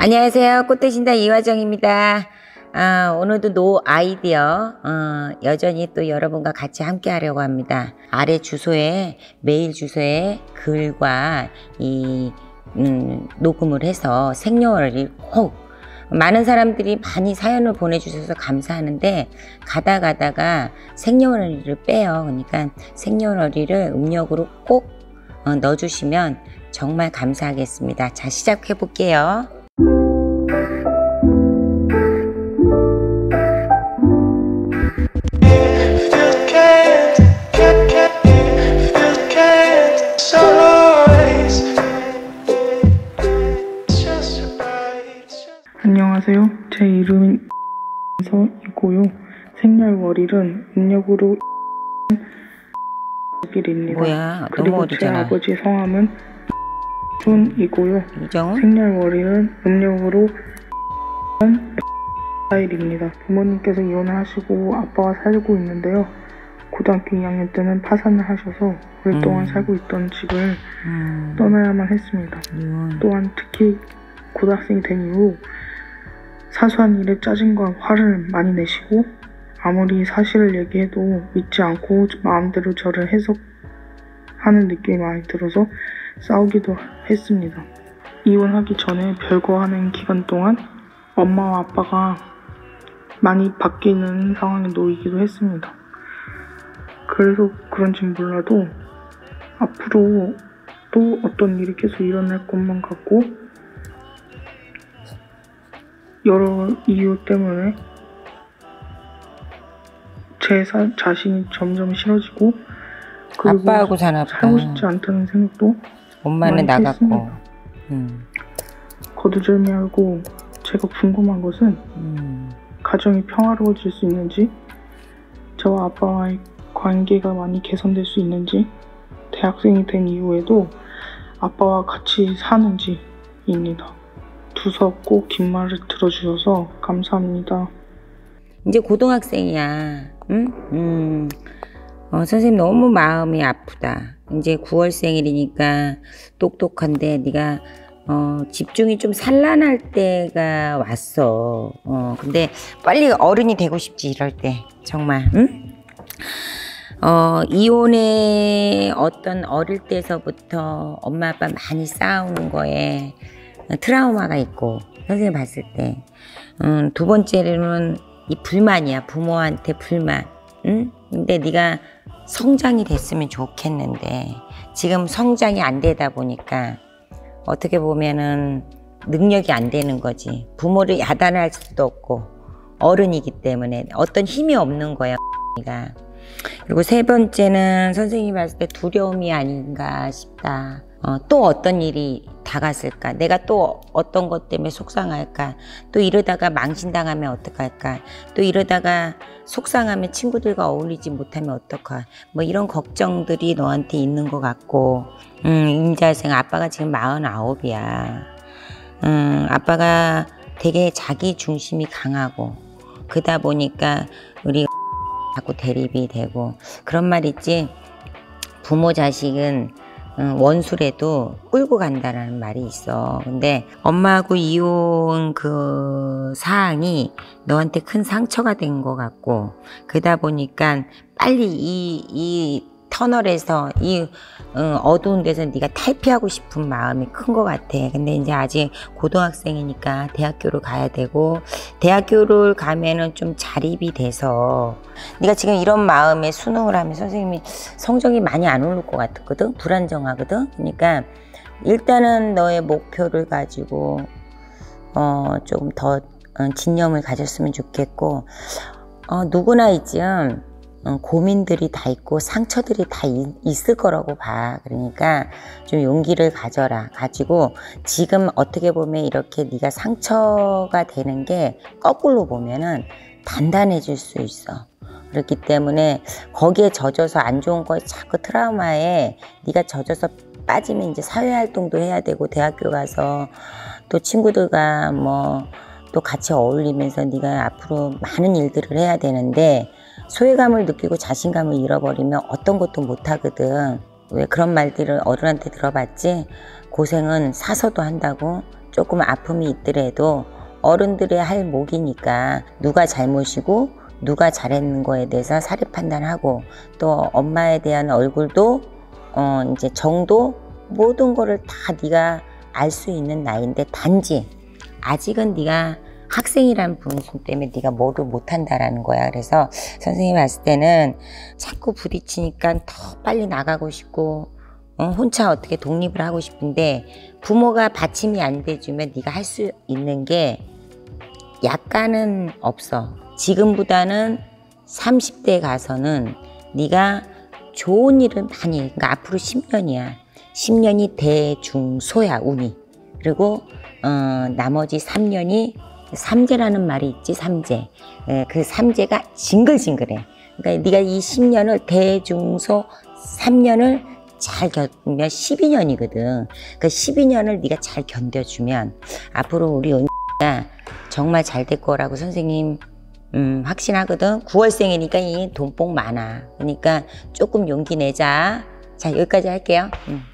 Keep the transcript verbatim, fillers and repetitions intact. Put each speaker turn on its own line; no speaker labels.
안녕하세요. 꽃대신다 이화정입니다. 아, 오늘도 노 아이디어 어, 여전히 또 여러분과 같이 함께 하려고 합니다. 아래 주소에 메일 주소에 글과 이 음, 녹음을 해서 생년월일 꼭 많은 사람들이 많이 사연을 보내주셔서 감사하는데 가다 가다가 생년월일을 빼요. 그러니까 생년월일을 음력으로 꼭 어, 넣어주시면 정말 감사하겠습니다. 자, 시작해 볼게요.
안녕하세요. 제 이름은 서이고요. 생년월일은 음력으로 일입니다.
뭐야?
그리고
너무
제
어리잖아.
아버지 성함은 순이고요.
이정은?
생년월일은 음력으로 일입니다. 부모님께서 이혼을 하시고 아빠가 살고 있는데요. 고등학교 이 학년 때는 파산을 하셔서 오랫동안
음.
살고 있던 집을
음.
떠나야만 했습니다.
이혼.
또한 특히 고등학생이 된 이후 사소한 일에 짜증과 화를 많이 내시고 아무리 사실을 얘기해도 믿지 않고 마음대로 저를 해석하는 느낌이 많이 들어서 싸우기도 했습니다. 이혼하기 전에 별거하는 기간 동안 엄마와 아빠가 많이 바뀌는 상황에 놓이기도 했습니다. 그래서 그런지 몰라도 앞으로 또 어떤 일이 계속 일어날 것만 같고 여러 이유 때문에 제 사, 자신이 점점 싫어지고 그리고
아빠하고 사나 보다.
살고 싶지 않다는 생각도
엄마는
많이
나갔고.
했습니다.
음.
거두절미하고 제가 궁금한 것은
음.
가정이 평화로워질 수 있는지, 저와 아빠와의 관계가 많이 개선될 수 있는지, 대학생이 된 이후에도 아빠와 같이 사는지입니다. 두섭고 긴 말을 들어주셔서 감사합니다.
이제 고등학생이야. 응? 음. 어, 선생님 너무 마음이 아프다. 이제 구월 생일이니까 똑똑한데 네가 어, 집중이 좀 산란할 때가 왔어. 어, 근데 빨리 어른이 되고 싶지 이럴 때 정말. 응? 어, 이혼의 어떤 어릴 때서부터 엄마 아빠 많이 싸우는 거에 트라우마가 있고 선생님 봤을 때 음, 두 번째로는 이 불만이야. 부모한테 불만. 응? 근데 네가 성장이 됐으면 좋겠는데 지금 성장이 안 되다 보니까 어떻게 보면은 능력이 안 되는 거지. 부모를 야단할 수도 없고 어른이기 때문에 어떤 힘이 없는 거야. 그리고 세 번째는 선생님이 봤을 때 두려움이 아닌가 싶다. 어, 또 어떤 일이 다가설까? 내가 또 어떤 것 때문에 속상할까? 또 이러다가 망신당하면 어떡할까? 또 이러다가 속상하면 친구들과 어울리지 못하면 어떡하? 뭐 이런 걱정들이 너한테 있는 것 같고 음, 임자생 아빠가 지금 마흔아홉이야. 음, 아빠가 되게 자기 중심이 강하고 그러다 보니까 우리 자꾸 대립이 되고 그런 말 있지. 부모 자식은 원수래도 끌고 간다는 말이 있어. 근데 엄마하고 이혼 그 사항이 너한테 큰 상처가 된 것 같고 그러다 보니까 빨리 이, 이 터널에서 이 어, 어두운 데서 네가 탈피하고 싶은 마음이 큰 것 같아. 근데 이제 아직 고등학생이니까 대학교를 가야 되고 대학교를 가면은 좀 자립이 돼서 네가 지금 이런 마음에 수능을 하면 선생님이 성적이 많이 안 오를 것 같거든. 불안정하거든. 그러니까 일단은 너의 목표를 가지고 어, 조금 더 어, 진념을 가졌으면 좋겠고 어, 누구나 이쯤 어, 고민들이 다 있고 상처들이 다 이, 있을 거라고 봐. 그러니까 좀 용기를 가져라. 가지고 지금 어떻게 보면 이렇게 네가 상처가 되는 게 거꾸로 보면은 단단해질 수 있어. 그렇기 때문에 거기에 젖어서 안 좋은 거에 자꾸 트라우마에 네가 젖어서 빠지면 이제 사회활동도 해야 되고 대학교 가서 또 친구들과 뭐 또 같이 어울리면서 네가 앞으로 많은 일들을 해야 되는데 소외감을 느끼고 자신감을 잃어버리면 어떤 것도 못하거든. 왜 그런 말들을 어른한테 들어봤지? 고생은 사서도 한다고 조금 아픔이 있더라도 어른들의 할 몫이니까 누가 잘못이고 누가 잘했는 거에 대해서 사례 판단하고 또 엄마에 대한 얼굴도 어 이제 정도 모든 거를 다 네가 알 수 있는 나이인데 단지 아직은 네가 학생이라는 분수 때문에 네가 뭐를 못한다라는 거야. 그래서 선생님이 봤을 때는 자꾸 부딪히니까 더 빨리 나가고 싶고 어, 혼자 어떻게 독립을 하고 싶은데 부모가 받침이 안 돼주면 네가 할 수 있는 게 약간은 없어. 지금보다는 삼십 대 가서는 네가 좋은 일을 많이 해. 그러니까 앞으로 십 년이야. 십 년이 대중소야 운이. 그리고 어, 나머지 삼 년이 삼재라는 말이 있지. 삼재. 에, 그 삼재가 징글징글해. 그러니까 네가 이 십 년을 대중소 삼 년을 잘 견디면 십이 년이거든. 그 십이 년을 네가 잘 견뎌주면 앞으로 우리 은희가 정말 잘 될 거라고 선생님 음, 확신하거든. 구월생이니까 이 돈복 많아. 그러니까 조금 용기 내자. 자, 여기까지 할게요. 음.